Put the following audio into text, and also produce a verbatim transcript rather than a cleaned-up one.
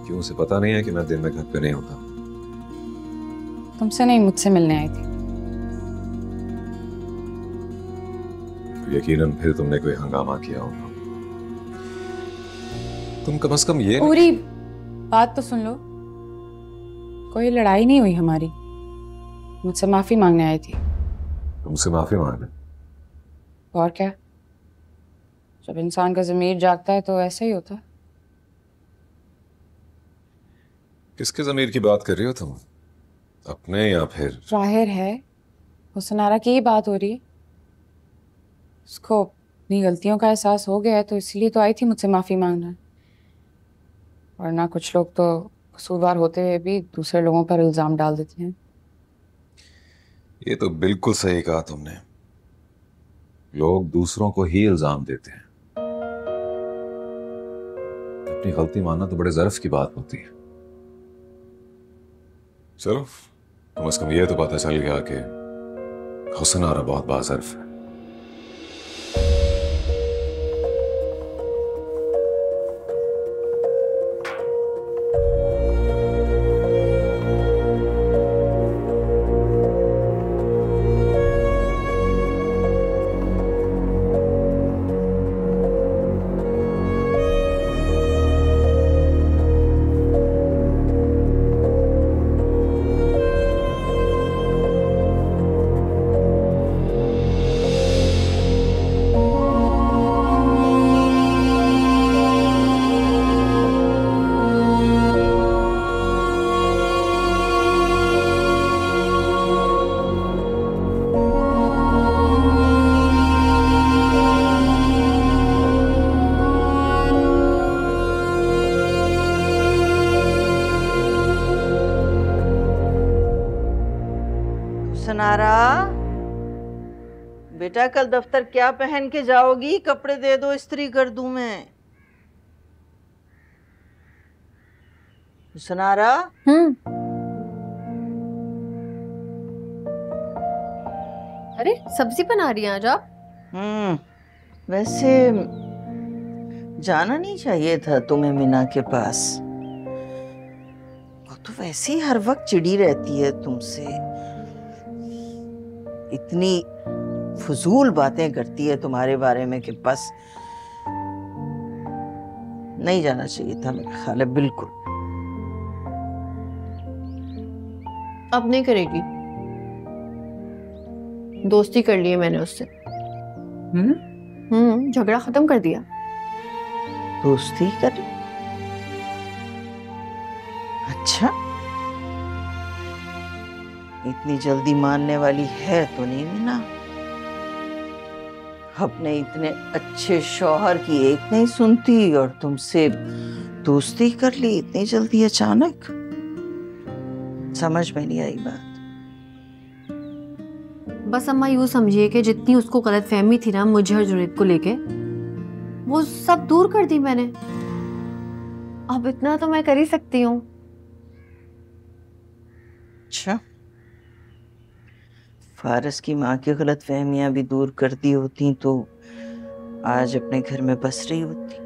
क्यों, उसे पता नहीं है कि मैं दिन में घर पे नहीं होता? तुमसे नहीं, मुझसे मिलने आई थी। यकीनन फिर तुमने कोई हंगामा किया होगा। तुम कम से कम ये पूरी बात तो सुन लो। कोई लड़ाई नहीं हुई हमारी। मुझसे माफी मांगने आई थी। तुमसे माफी मांगने? और क्या, जब इंसान का ज़मीर जागता है तो ऐसा ही होता है। किसके ज़मीर की बात कर रही हो तुम? अपने या फिर? जाहिर है हुस्नारा की ही बात हो रही है। उसको अपनी गलतियों का एहसास हो गया है तो इसलिए तो आई थी मुझसे माफी मांगना। वरना कुछ लोग तो कसूरवार होते हुए भी दूसरे लोगों पर इल्जाम डाल देते हैं। ये तो बिल्कुल सही कहा तुमने। लोग दूसरों को ही इल्जाम देते हैं। अपनी गलती मानना तो बड़े ज़र्फ की बात होती है। चलो, कम से कम ये तो पता चल गया कि हुस्नारा बहुत बाज़र्फ है। हुस्नारा, बेटा कल दफ्तर क्या पहन के जाओगी? कपड़े दे दो, इस्त्री कर दूं मैं। हुस्नारा। हम्म। अरे सब्जी बना रही हैं आज आप? हम्म, वैसे जाना नहीं चाहिए था तुम्हें मीना के पास। वो तो वैसे ही हर वक्त चिड़ी रहती है तुमसे, इतनी फजूल बातें करती है तुम्हारे बारे में कि बस नहीं जाना चाहिए था मेरा ख्याल है बिल्कुल। अब नहीं करेगी, दोस्ती कर ली है मैंने उससे। हम्म, हम्म, झगड़ा खत्म कर दिया। दोस्ती कर? अच्छा, इतनी जल्दी मानने वाली है तो नहीं मीना। अपने इतने अच्छे शौहर की एक नहीं सुनती और तुमसे दोस्ती कर ली इतनी जल्दी अचानक। समझ में नहीं आई बात। बस अम्मा यूँ समझिए कि जितनी उसको गलतफहमी थी ना मुझे और जुनैद को लेके, वो सब दूर कर दी मैंने। अब इतना तो मैं कर ही सकती हूँ। अच्छा, फारस की माँ की गलतफहमियां भी दूर कर दी होती तो आज अपने घर में बस रही होती।